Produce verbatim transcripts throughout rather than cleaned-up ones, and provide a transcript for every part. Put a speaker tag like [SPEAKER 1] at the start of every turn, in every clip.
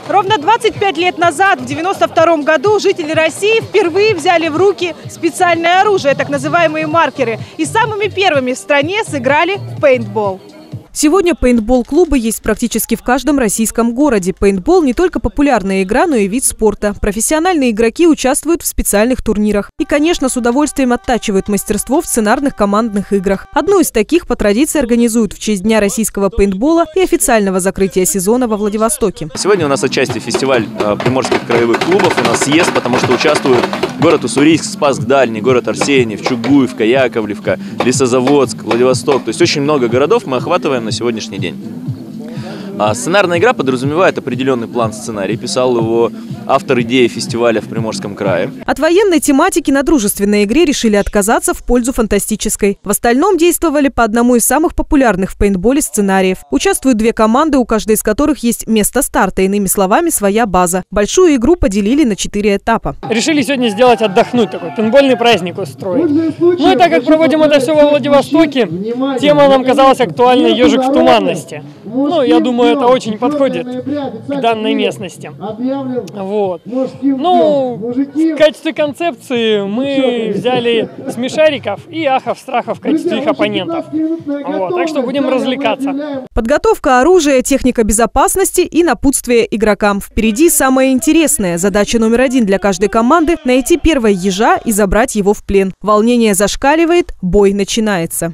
[SPEAKER 1] Ровно двадцать пять лет назад, в девяносто втором году, жители России впервые взяли в руки специальное оружие, так называемые маркеры, и самыми первыми в стране сыграли в пейнтбол.
[SPEAKER 2] Сегодня пейнтбол-клубы есть практически в каждом российском городе. Пейнтбол не только популярная игра, но и вид спорта. Профессиональные игроки участвуют в специальных турнирах. И, конечно, с удовольствием оттачивают мастерство в сценарных командных играх. Одну из таких по традиции организуют в честь Дня российского пейнтбола и официального закрытия сезона во Владивостоке.
[SPEAKER 3] Сегодня у нас отчасти фестиваль приморских краевых клубов. У нас съезд, потому что участвуют город Уссурийск, Спасск Дальний, город Арсеньев, Чугуевка, Яковлевка, Лесозаводск, Владивосток. То есть очень много городов мы охватываем на сегодняшний день. А сценарная игра подразумевает определенный план сценария. Писал его автор идеи фестиваля в Приморском крае.
[SPEAKER 2] От военной тематики на дружественной игре решили отказаться в пользу фантастической. В остальном действовали по одному из самых популярных в пейнтболе сценариев. Участвуют две команды, у каждой из которых есть место старта, иными словами, своя база. Большую игру поделили на четыре этапа.
[SPEAKER 4] Решили сегодня сделать отдохнуть, такой пейнтбольный праздник устроить. Ну и так как проводим это все во Владивостоке, тема нам казалась актуальной «Ежик в туманности». Ну, я думаю, это очень подходит к данной местности. Вот. Ну, в качестве концепции мы взяли смешариков и ахов-страхов в качестве их оппонентов. Вот. Так что будем развлекаться.
[SPEAKER 2] Подготовка оружия, техника безопасности и напутствие игрокам. Впереди самое интересное. Задача номер один для каждой команды – найти первого ежа и забрать его в плен. Волнение зашкаливает, бой начинается.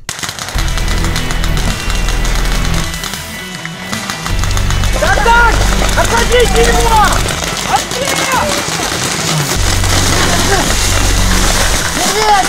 [SPEAKER 5] Так! Отходите его! Отстрел! Медведь!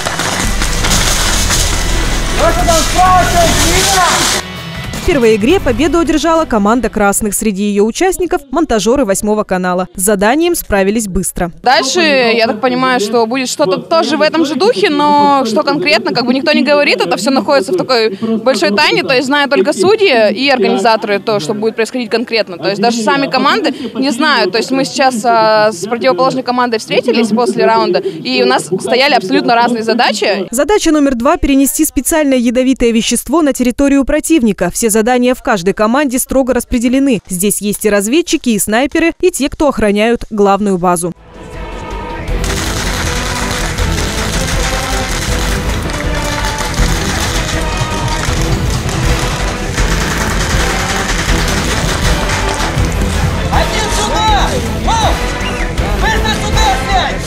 [SPEAKER 5] Вот там справа,
[SPEAKER 2] В первой игре победу одержала команда красных. Среди ее участников – монтажеры восьмого канала. С заданием справились быстро.
[SPEAKER 6] Дальше, я так понимаю, что будет что-то тоже в этом же духе, но что конкретно, как бы никто не говорит, это все находится в такой большой тайне, то есть знают только судьи и организаторы то, что будет происходить конкретно. То есть даже сами команды не знают. То есть мы сейчас а, с противоположной командой встретились после раунда, и у нас стояли абсолютно разные задачи.
[SPEAKER 2] Задача номер два – перенести специальное ядовитое вещество на территорию противника. Все задания в каждой команде строго распределены. Здесь есть и разведчики, и снайперы, и те, кто охраняют главную базу.
[SPEAKER 5] один сюда! Воу! Быстро сюда снять!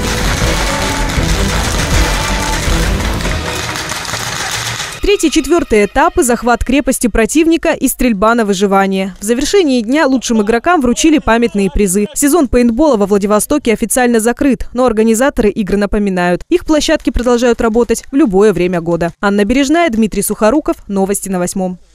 [SPEAKER 2] Третий и четвертый этапы – захват крепости противника и стрельба на выживание. В завершении дня лучшим игрокам вручили памятные призы. Сезон пейнтбола во Владивостоке официально закрыт, но организаторы игр напоминают. Их площадки продолжают работать в любое время года. Анна Бережная, Дмитрий Сухоруков. Новости на восьмом.